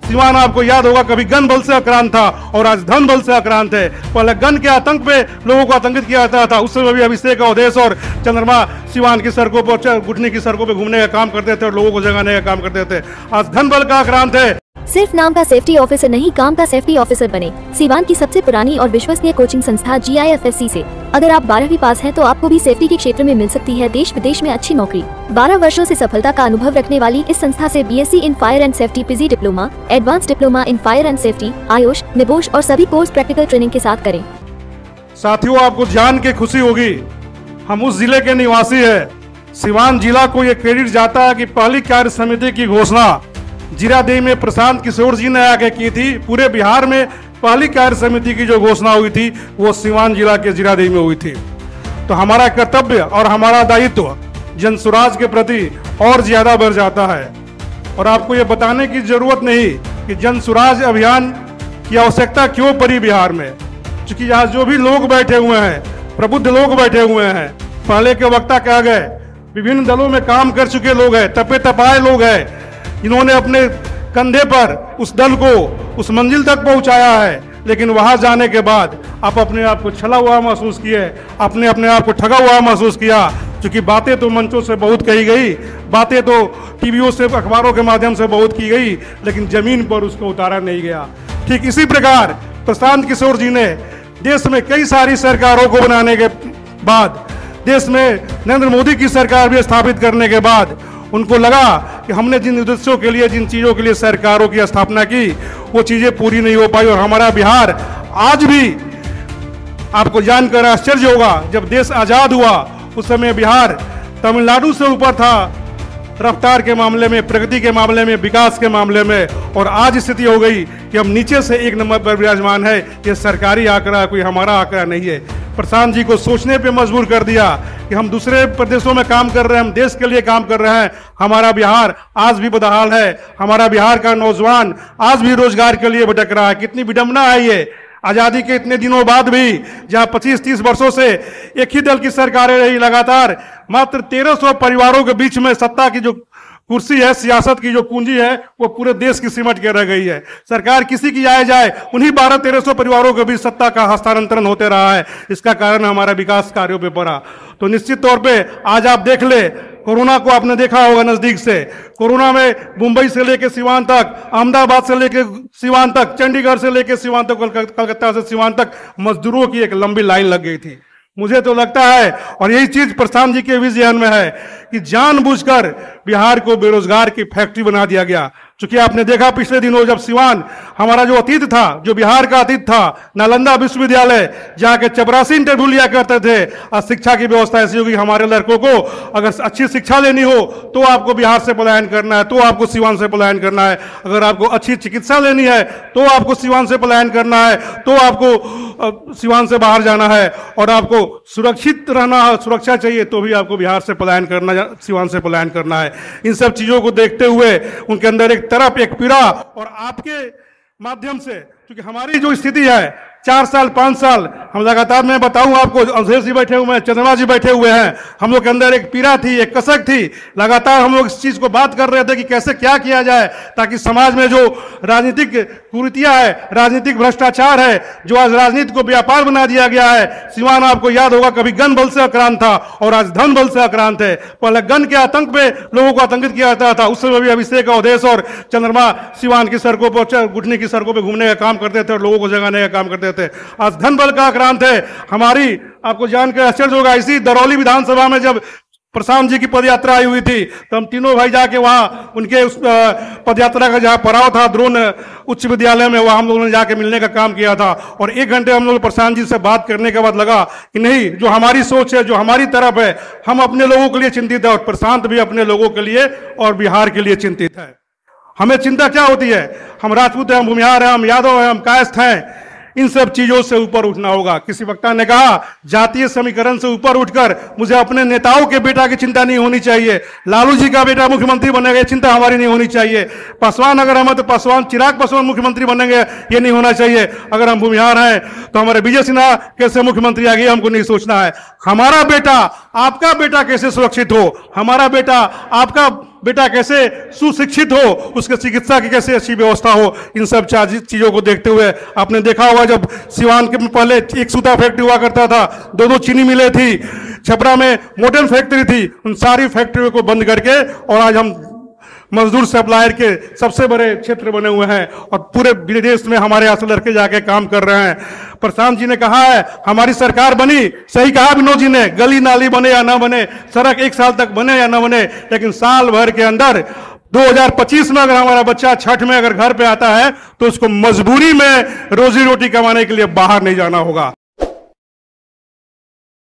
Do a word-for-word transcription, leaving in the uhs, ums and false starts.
सिवान आपको याद होगा कभी गन बल से आक्रांत था और आज धन बल से आक्रांत है। पहले गन के आतंक पे लोगों को आतंकित किया जाता था, उस समय भी अभिषेक अवधेश और चंद्रमा सिवान की सड़कों पर, घुटने की सड़कों पर घूमने का काम करते थे और लोगों को जगाने का काम करते थे। आज धन बल का आक्रांत है। सिर्फ नाम का सेफ्टी ऑफिसर नहीं, काम का सेफ्टी ऑफिसर बने। सिवान की सबसे पुरानी और विश्वसनीय कोचिंग संस्था जी आई एफ एस सी से अगर आप बारहवीं पास हैं तो आपको भी सेफ्टी के क्षेत्र में मिल सकती है देश विदेश में अच्छी नौकरी। बारह वर्षों से सफलता का अनुभव रखने वाली इस संस्था से B S C in fire and safety, PG diploma, advance diploma in fire and safety, Ayush, NEBOSH और सभी कोर्स प्रैक्टिकल ट्रेनिंग के साथ करें। साथियों, आपको जान के खुशी होगी, हम उस जिले के निवासी है। सिवान जिला को ये क्रेडिट जाता है कि पहली कार्य समिति की घोषणा जीरादेई में प्रशांत किशोर जी ने आके की थी। पूरे बिहार में पहली कार्य समिति की जो घोषणा हुई थी वो सिवान जिला के जीरादेई में हुई थी। तो हमारा कर्तव्य और हमारा दायित्व जन स्वराज के प्रति और ज्यादा बढ़ जाता है। और आपको ये बताने की जरूरत नहीं कि जन स्वराज अभियान की आवश्यकता क्यों पड़ी बिहार में, क्योंकि यहाँ जो भी लोग बैठे हुए हैं, प्रबुद्ध लोग बैठे हुए हैं, पहले के वक्ता कह गए, विभिन्न दलों में काम कर चुके लोग हैं, तपे तपाए लोग हैं, इन्होंने अपने कंधे पर उस दल को उस मंजिल तक पहुंचाया है। लेकिन वहां जाने के बाद आप अपने आप को छला हुआ महसूस किए, अपने अपने आप को ठगा हुआ महसूस किया, क्योंकि बातें तो मंचों से बहुत कही गई, बातें तो टीवियों से, अखबारों के माध्यम से बहुत की गई, लेकिन जमीन पर उसको उतारा नहीं गया। ठीक इसी प्रकार प्रशांत किशोर जी ने देश में कई सारी सरकारों को बनाने के बाद, देश में नरेंद्र मोदी की सरकार भी स्थापित करने के बाद उनको लगा कि हमने जिन उद्देश्यों के लिए, जिन चीज़ों के लिए सरकारों की स्थापना की, वो चीज़ें पूरी नहीं हो पाई। और हमारा बिहार आज भी, आपको जानकर आश्चर्य होगा, जब देश आज़ाद हुआ उस समय बिहार तमिलनाडु से ऊपर था रफ्तार के मामले में, प्रगति के मामले में, विकास के मामले में। और आज स्थिति हो गई कि हम नीचे से एक नंबर पर विराजमान है। ये सरकारी आंकड़ा, कोई हमारा आंकड़ा नहीं है। प्रशांत जी को सोचने पे मजबूर कर दिया कि हम दूसरे प्रदेशों में काम कर रहे हैं, हम देश के लिए काम कर रहे हैं। हमारा बिहार आज भी बदहाल है, हमारा बिहार का नौजवान आज भी रोजगार के लिए भटक रहा है। कितनी विडंबना है ये, आजादी के इतने दिनों बाद भी, जहां पच्चीस तीस वर्षों से एक ही दल की सरकारें रही लगातार, मात्र तेरह सौ परिवारों के बीच में सत्ता की जो कुर्सी है, सियासत की जो पूंजी है, वो पूरे देश की सिमट के रह गई है। सरकार किसी की आए जाए, उन्हीं बारह तेरह सौ परिवारों के बीच सत्ता का हस्तांतरण होते रहा है। इसका कारण हमारा विकास कार्यों पे पड़ा। तो निश्चित तौर पे आज आप देख ले, कोरोना को आपने देखा होगा नजदीक से। कोरोना में मुंबई से लेकर सिवान तक, अहमदाबाद से लेकर सिवान तक, चंडीगढ़ से लेकर सिवान तक, कलकत्ता से सिवान तक मजदूरों की एक लंबी लाइन लग गई थी। मुझे तो लगता है, और यही चीज प्रशांत जी के विजन में है, कि जानबूझकर बिहार को बेरोजगार की फैक्ट्री बना दिया गया। चूंकि आपने देखा पिछले दिनों जब सिवान, हमारा जो अतीत था, जो बिहार का अतीत था, नालंदा विश्वविद्यालय, जहाँ के चपरासी इंटरव्यू लिया करते थे, आज शिक्षा की व्यवस्था ऐसी होगी, हमारे लड़कों को अगर अच्छी शिक्षा लेनी हो तो आपको बिहार से पलायन करना है, तो आपको सिवान से पलायन करना है। अगर आपको अच्छी चिकित्सा लेनी है तो आपको सिवान से पलायन करना है, तो आपको सिवान से बाहर जाना है। और आपको सुरक्षित रहना है, सुरक्षा चाहिए, तो भी आपको बिहार से पलायन करना, सिवान से पलायन करना है। इन सब चीजों को देखते हुए उनके अंदर एक तरफ एक पीड़ा, और आपके माध्यम से, क्योंकि हमारी जो स्थिति है, चार साल पांच साल हम लगातार, मैं बताऊं आपको, अवधेश जी बैठे हुए हैं, चंद्रमा जी बैठे हुए हैं, हम लोग के अंदर एक पीड़ा थी, एक कसक थी। लगातार हम लोग इस चीज को बात कर रहे थे कि कैसे क्या किया जाए ताकि समाज में जो राजनीतिक कुरीतियां है, राजनीतिक भ्रष्टाचार है, जो आज राजनीति को व्यापार बना दिया गया है। सिवान आपको याद होगा कभी गन बल से आक्रांत था और आज धन बल से आक्रांत है। पहले गन के आतंक पे लोगों को आतंकित किया जाता था, उस समय भी अभिषेक अवधेश और चंद्रमा सिवान की सड़कों पर, घुटने की सड़कों पर घूमने का काम करते थे और लोगों को जगाने का काम करते थे। आज धन बल का आक्रांत है। हमारी, आपको जानकर आश्चर्य होगा, इसी दरौली विधानसभा में जब प्रशांत जी की पदयात्रा आई हुई थी तो हम तीनों भाई जाके वहां उनके उस पदयात्रा का जहां पड़ाव था द्रोण उच्च विद्यालय में, वहां हम लोगों ने जाके मिलने का काम किया था। और एक घंटे हम लोग प्रशांत जी से बात करने के बाद लगा कि नहीं, जो हमारी सोच है, जो हमारी तरफ है, हम अपने लोगों के लिए चिंतित है और प्रशांत भी अपने लोगों के लिए और बिहार के लिए चिंतित है। हमें चिंता क्या होती है? हम राजपूत हैं, हम भूमिहार हैं, हम यादव हैं, हम कायस्थ हैं। इन सब चीजों से ऊपर उठना होगा। किसी वक्ता ने कहा, जातीय समीकरण से ऊपर उठकर मुझे अपने नेताओं के बेटा की चिंता नहीं होनी चाहिए। लालू जी का बेटा मुख्यमंत्री बनेगा, चिंता हमारी नहीं होनी चाहिए। पासवान अगर हम, तो पासवान, चिराग पासवान मुख्यमंत्री बनेंगे, ये नहीं होना चाहिए। अगर हम भूमिहार हैं तो हमारे विजय सिन्हा कैसे मुख्यमंत्री आ गए, हमको नहीं सोचना है। हमारा बेटा, आपका बेटा कैसे सुरक्षित हो, हमारा बेटा, आपका बेटा कैसे सुशिक्षित हो, उसके चिकित्सा की कैसे अच्छी व्यवस्था हो, इन सब चीजों को देखते हुए आपने देखा होगा जब सिवान के में पहले एक सूता फैक्ट्री हुआ करता था, दो दो चीनी मिलें थी, छपरा में मोटन फैक्ट्री थी, उन सारी फैक्ट्रियों को बंद करके और आज हम मजदूर सप्लायर के सबसे बड़े क्षेत्र बने हुए हैं और पूरे विदेश में हमारे यहाँ से लड़के जाके काम कर रहे हैं। प्रशांत जी ने कहा है हमारी सरकार बनी, सही कहा विनोद जी ने, गली नाली बने या ना बने, सड़क एक साल तक बने या ना बने, लेकिन साल भर के अंदर दो हज़ार पच्चीस में अगर हमारा बच्चा छठ में अगर घर पे आता है तो उसको मजबूरी में रोजी रोटी कमाने के लिए बाहर नहीं जाना होगा।